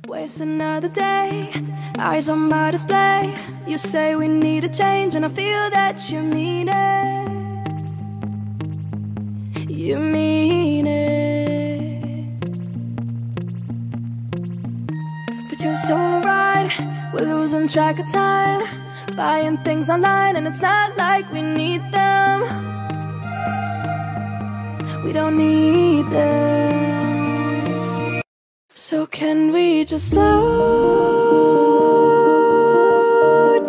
Waste another day, eyes on my display. You say we need a change and I feel that you mean it. You mean it. But you're so right, we're losing track of time, buying things online and it's not like we need them. We don't need them. So can we just slow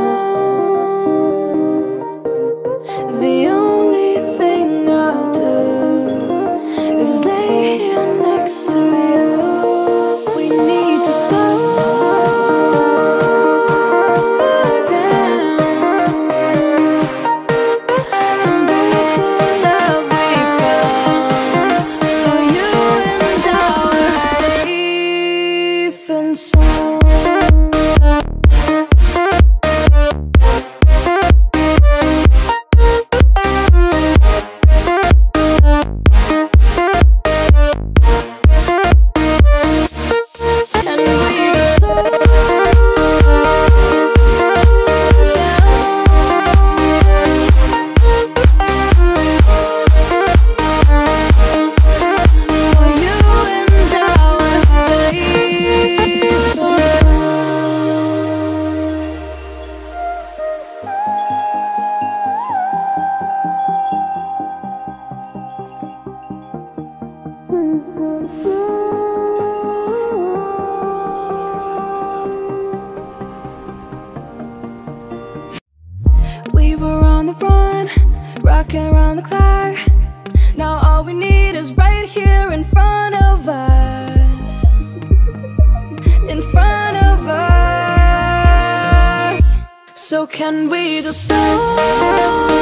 down? The only thing I'll do is lay here next to you. We need to slow down, embrace the love we found for you and our safe and sound. We were on the run, rocking around the clock. Now all we need is right here in front of us. In front of us. So can we just slow